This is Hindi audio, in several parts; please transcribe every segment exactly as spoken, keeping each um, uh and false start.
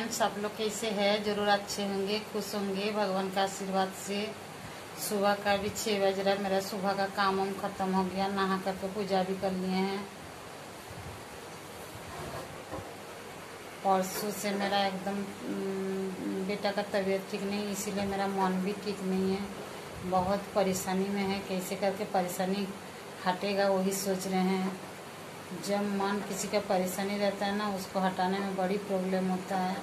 फ्रेंड्स, सब लोग कैसे हैं? जरूर अच्छे होंगे, खुश होंगे भगवान का आशीर्वाद से। सुबह का भी छः बज रहा है। मेरा सुबह का काम वाम खत्म हो गया, नहा करके पूजा भी कर लिए हैं। परसों से मेरा एकदम बेटा का तबीयत ठीक नहीं, इसीलिए मेरा मन भी ठीक नहीं है। बहुत परेशानी में है, कैसे करके परेशानी हटेगा वही सोच रहे हैं। जब मन किसी का परेशानी रहता है ना, उसको हटाने में बड़ी प्रॉब्लम होता है।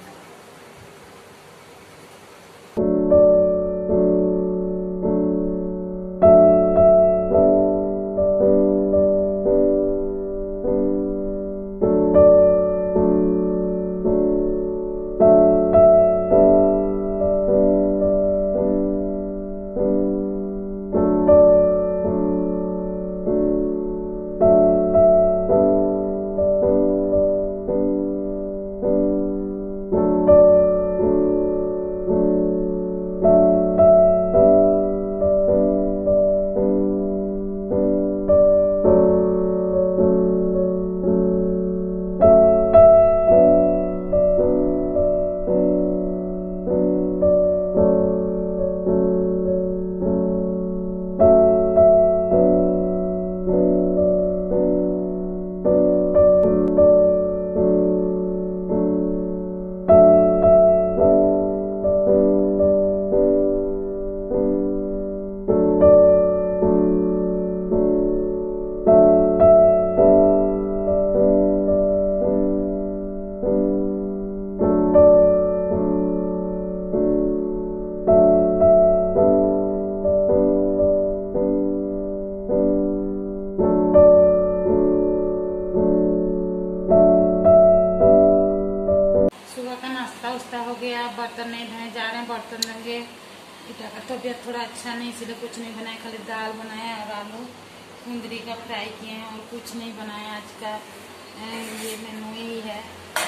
नाश्ता हो गया, बर्तन नहीं धोने जा रहे हैं, बर्तन धोंगे। बेटा का तबीयत थोड़ा अच्छा नहीं, इसलिए कुछ नहीं बनाया, खाली दाल बनाया और आलू कुंदरी का फ्राई किए हैं और कुछ नहीं बनाया। आज का ये मेनू ही है।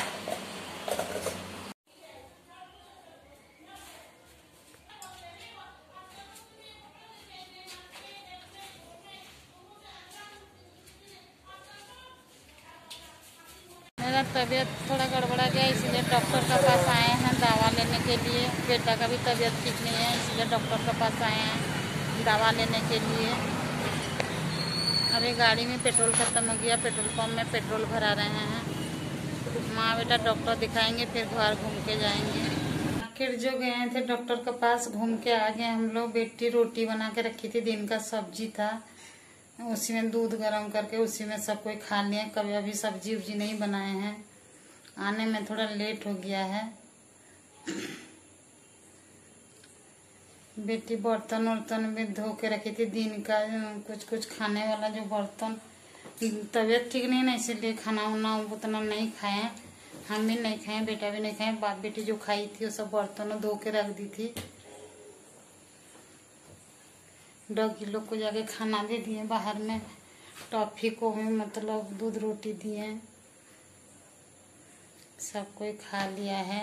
मेरा तबीयत थोड़ा गड़बड़ा गया, इसलिए डॉक्टर के पास आए हैं दवा लेने के लिए। बेटा का भी तबीयत ठीक नहीं है, इसलिए डॉक्टर के पास आए हैं दवा लेने के लिए। अभी गाड़ी में पेट्रोल ख़त्म हो गया, पेट्रोल पंप में पेट्रोल भरा रहे हैं। माँ बेटा डॉक्टर दिखाएंगे, फिर घर घूम के जाएंगे। आखिर जो गए थे डॉक्टर के पास, घूम के आ गए हम लोग। बेटी रोटी बना के रखी थी, दिन का सब्जी था, उसी में दूध गरम करके उसी में सब कोई खा लिया। कभी अभी सब्जी उब्जी नहीं बनाए हैं, आने में थोड़ा लेट हो गया है। बेटी बर्तन वर्तन भी धो के रखी थी, दिन का कुछ कुछ खाने वाला जो बर्तन। तबीयत ठीक नहीं ना, इसीलिए खाना वाना उतना नहीं खाए। हम भी नहीं खाए, बेटा भी नहीं खाए। बाप बेटी जो खाई थी वो सब बर्तन धो के रख दी थी। डॉगी लोग को जाके खाना दे दिए बाहर में। टॉफी को भी मतलब दूध रोटी दिए, सब कोई खा लिया है।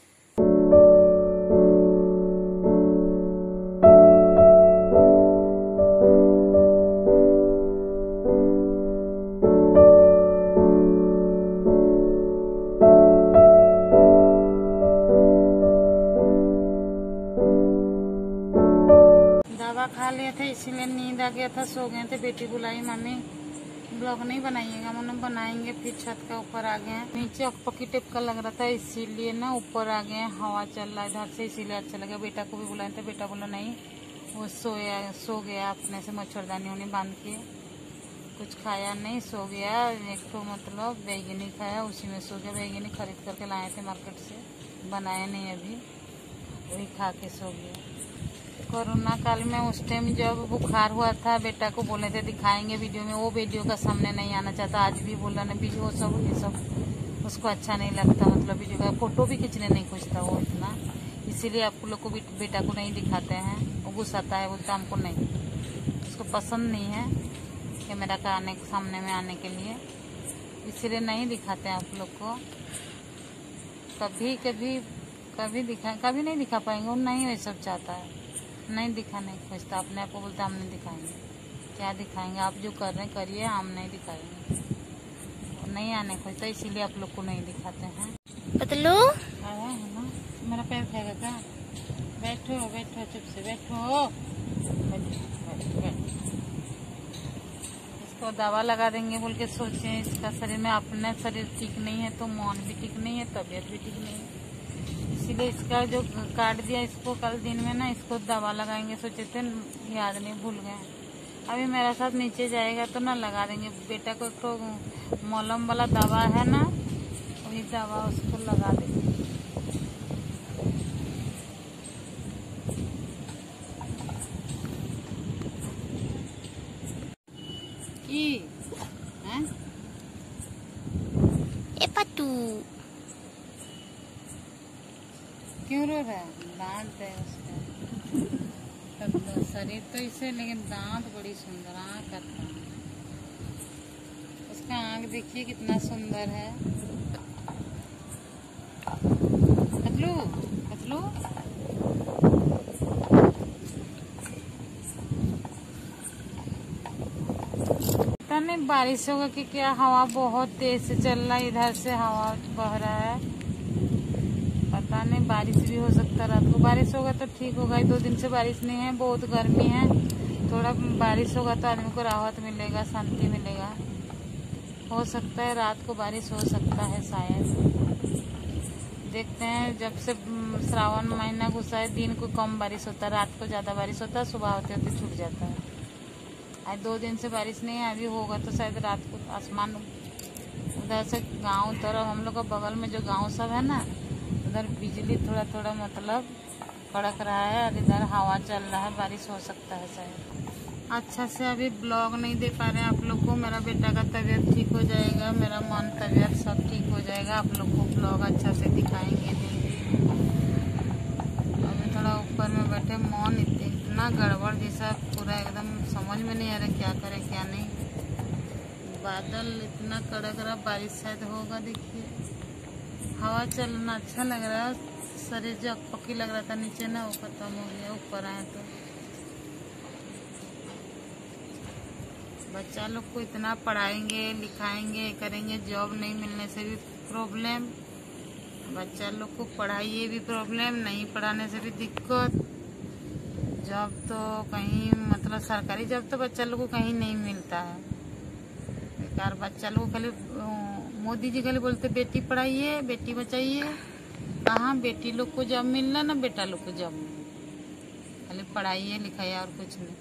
खा लिए थे, इसीलिए नींद आ गया था, सो गए थे। बेटी बुलाई, मम्मी ब्लॉग नहीं बनाइएगा, मतलब बनाएंगे। फिर छत का ऊपर आ गए। नीचे अकपकी टाइप का लग रहा था, इसीलिए ना ऊपर आ गए। हवा चल रहा है इधर से, इसीलिए अच्छा लगा। बेटा को भी बुलाए थे, बेटा बोला नहीं, वो सोया सो गया अपने से, मच्छरदानी उन्हें बांध के। कुछ खाया नहीं, सो गया। एक तो मतलब बैगनी खाया, उसी में सो गया। बैगनी खरीद करके लाए थे मार्केट से, बनाया नहीं अभी, वही खा के सो गया। कोरोना काल में उस टाइम जब बुखार हुआ था, बेटा को बोले थे दिखाएंगे वीडियो में, वो वीडियो का सामने नहीं आना चाहता। आज भी बोला ना वीडियो, सब ये सब उसको अच्छा नहीं लगता, मतलब वीडियो का फोटो भी खींचने नहीं खोजता वो इतना। इसीलिए आप लोग को भी बेटा को नहीं दिखाते हैं। वो गुस्साता है, बोलता हमको नहीं, उसको पसंद नहीं है कैमरा का आने सामने में आने के लिए, इसीलिए नहीं दिखाते हैं आप लोग को। कभी कभी कभी दिखा कभी नहीं दिखा पाएंगे, वो नहीं वही सब चाहता है, नहीं दिखाने खोजता। अपने आप को बोलता हम नहीं दिखाएंगे, क्या दिखाएंगे, आप जो कर रहे हैं करिए, हम नहीं दिखाएंगे। नहीं आने खोजता, इसीलिए आप लोग को नहीं दिखाते हैं। पतलू है है ना। मेरा पैर खाएगा क्या? बैठो बैठो चुप से बैठो, बैठो बैठो बैठो। इसको दवा लगा देंगे बोल के सोचे, इसका शरीर में अपना शरीर ठीक नहीं है तो मन भी ठीक नहीं है, तबीयत भी ठीक नहीं है, इसीलिए इसका जो काट दिया इसको कल दिन में ना, इसको दवा लगाएंगे सोचे थे, याद नहीं भूल गए। अभी मेरा साथ नीचे जाएगा तो ना लगा देंगे। बेटा को एक तो मलम वाला दवा है ना, वही दवा उसको लगा देंगे। की हैं? ए पट्टू क्यों रो रहा है? दांत है उसका, तो शरीर तो इसे, लेकिन दांत बड़ी सुंदर, आँख करता है उसका। आँख देखिए कितना सुंदर है। पतलू पतलू पता नहीं बारिश होगा कि क्या, हवा बहुत तेज से चल रहा है, इधर से हवा बह रहा है, पता नहीं बारिश भी हो सकता है। रात को बारिश होगा तो ठीक होगा, दो दिन से बारिश नहीं है, बहुत गर्मी है। थोड़ा बारिश होगा तो आदमी को राहत मिलेगा, शांति मिलेगा। हो सकता है रात को बारिश हो सकता है शायद, देखते हैं। जब से श्रावण महीना घुसा है, दिन को कम बारिश होता है, रात को ज्यादा बारिश होता है, सुबह होते होते छूट जाता है। आज दो दिन से बारिश नहीं है, अभी होगा तो शायद रात को आसमान उधर से गांव तरफ, हम लोग का बगल में जो गांव सब है ना, उधर बिजली थोड़ा थोड़ा मतलब कड़क रहा है, और इधर हवा चल रहा है, बारिश हो सकता है शायद। अच्छा से अभी ब्लॉग नहीं दे पा रहे हैं आप लोग को। मेरा बेटा का तबीयत ठीक हो जाएगा, मेरा मन तबीयत सब ठीक हो जाएगा, आप लोग को ब्लॉग अच्छा से दिखाएंगे देंगे। अभी थोड़ा ऊपर में बैठे, मन इतना गड़बड़ जैसा पूरा एकदम समझ में नहीं आ रहा क्या करे क्या नहीं। बादल इतना कड़क रहा, बारिश शायद होगा। देखिए हवा चलना अच्छा लग रहा है, शरीर जो पक्की लग रहा था नीचे ना, वो खत्म हो गया, ऊपर आए तो। बच्चा लोग को इतना पढ़ाएंगे लिखाएंगे करेंगे, जॉब नहीं मिलने से भी प्रॉब्लम, बच्चा लोग को पढ़ाइए भी प्रॉब्लम, नहीं पढ़ाने से भी दिक्कत। जॉब तो कहीं मतलब सरकारी जॉब तो बच्चा लोग को कहीं नहीं मिलता है, बेकार। बच्चा लोग खाली मोदी जी खाली बोलते बेटी पढ़ाइए बेटी बचाइए, कहाँ बेटी लोग को जॉब मिलना ना बेटा लोग को जॉब मिलना, खाली पढ़ाइए लिखाइए और कुछ नहीं।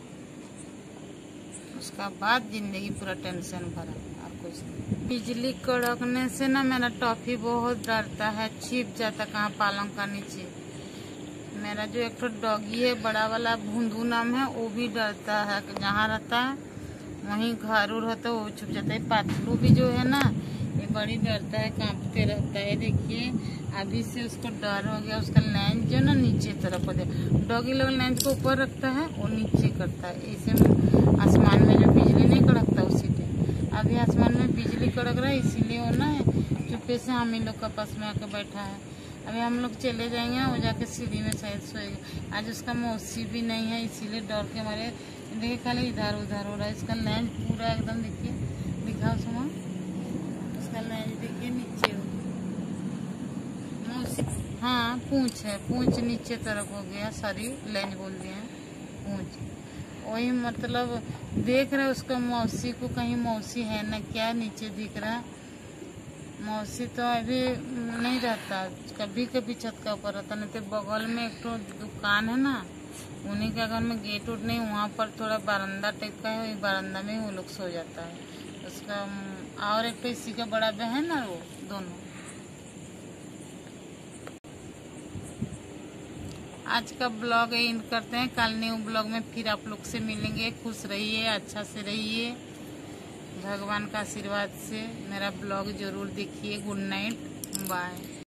उसका बाद जिंदगी पूरा टेंशन भरा और कुछ नहीं। बिजली कड़कने से ना मेरा टॉफी बहुत डरता है, छिप जाता कहाँ पालंग का नीचे। मेरा जो एक तो डॉगी है बड़ा वाला, भूंदू नाम है, वो भी डरता है, जहाँ रहता है वहीं घर उर होता है वो छुप जाता है। पातलू भी जो है ना, ये बड़ी डरता है, कांपते रहता है। देखिए अभी से उसको डर हो गया, उसका लेंस जो ना नीचे तरफ हो जाए। डॉगी लोग लेंस को ऊपर रखता है, वो नीचे करता है, इसे आसमान में जो बिजली नहीं कड़कता उसी पे। अभी आसमान में बिजली कड़क रहा है, इसीलिए वो ना चुप्पे से हम ही लोग का पास में आकर बैठा है। अभी हम लोग चले जाएंगे, वो जाके सीढ़ी में शायद सोएगा। आज उसका मौसी भी नहीं है, इसीलिए डर के हमारे देखिए खाली इधर उधर हो रहा है। इसका लेंस पूरा एकदम देखिए, दिखाओ सुमा, उसका लेंस देखिए नीचे हो, मौसी हाँ पूंछ है, पूंछ नीचे तरफ हो गया, सॉरी लेंस बोल दिए हैं, पूंछ। वही मतलब देख रहे उसका मौसी को, कहीं मौसी है ना क्या, नीचे दिख रहा। मौसी तो अभी नहीं रहता, कभी कभी छत का ऊपर रहता, नहीं तो बगल में एक तो दुकान है ना, उन्हीं के घर में गेट उट नहीं, वहाँ पर थोड़ा बारंदा टाइप का है, बारंदा में वो लोग सो जाता है उसका। और एक तो इसी का बड़ा बहन है, वो दोनों। आज का ब्लॉग एंड करते हैं, कल न्यू ब्लॉग में फिर आप लोग से मिलेंगे। खुश रहिए, अच्छा से रहिए, भगवान का आशीर्वाद से। मेरा ब्लॉग जरूर देखिए। Good night, bye.